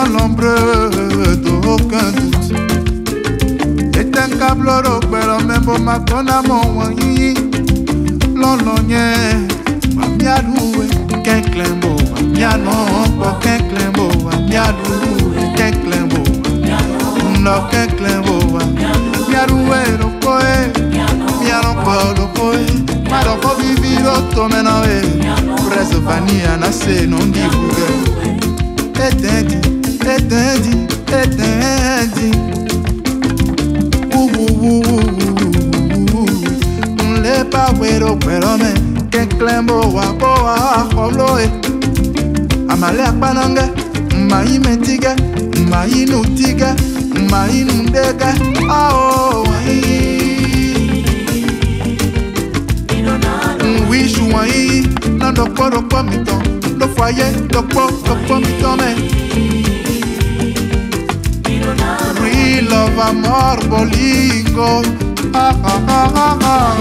sans l'ombre d'aucun doute. Et un câble pero même au macona mon wani. L'ononye, ma mialoué, qu'un clembo, ma mianon, qu'un clembo, ma mialoué, qu'un clembo, no qu'un clembo, mialoué, le poe, mianon, le poe, ma vivir automnale, preso vania nasce non di bouge. Etendi, etendi, etendi. Le pawero pero me que clembo wa boa holoe. Amale akpananga, mai mentiga, mai nutiga, mai nundega. Oh, oui, chouai, non dokpo miton, do foyer, dokpo miton me. Real love, amor, bolingo. Ah ah ah ah ah.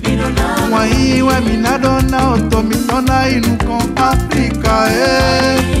Mwai we minadona otomitona inu kon Afrika